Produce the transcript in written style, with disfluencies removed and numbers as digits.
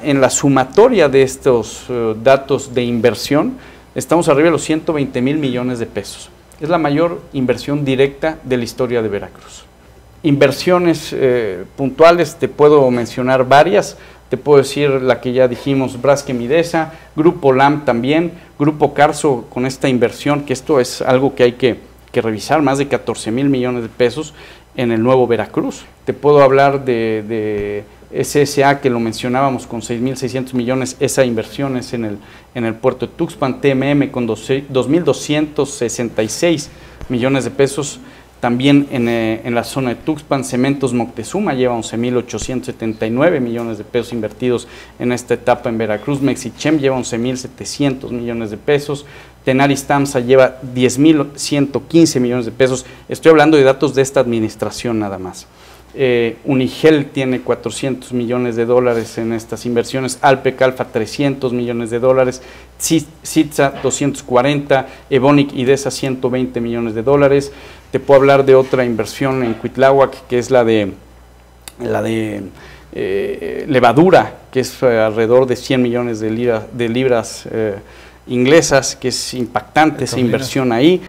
en la sumatoria de estos datos de inversión, estamos arriba de los 120,000 millones de pesos. Es la mayor inversión directa de la historia de Veracruz. Inversiones puntuales, te puedo mencionar varias. Te puedo decir la que ya dijimos, Braskem Idesa, Grupo LAM también, Grupo Carso con esta inversión, que esto es algo que hay que revisar, más de 14,000 millones de pesos en el nuevo Veracruz. Te puedo hablar de SSA, que lo mencionábamos con 6,600 millones, esa inversión es en el puerto de Tuxpan, TMM con 2,266 millones de pesos. También en la zona de Tuxpan, Cementos Moctezuma lleva 11,879 millones de pesos invertidos en esta etapa en Veracruz. Mexichem lleva 11,700 millones de pesos. Tenaris Tamsa lleva 10,115 millones de pesos. Estoy hablando de datos de esta administración nada más. Unigel tiene 400 millones de dólares en estas inversiones, Alpec Alfa 300 millones de dólares, Citza 240, Evonik Idesa 120 millones de dólares. Te puedo hablar de otra inversión en Cuitláhuac, que es la de levadura, que es alrededor de 100 millones de libras inglesas, que es impactante esa inversión ahí.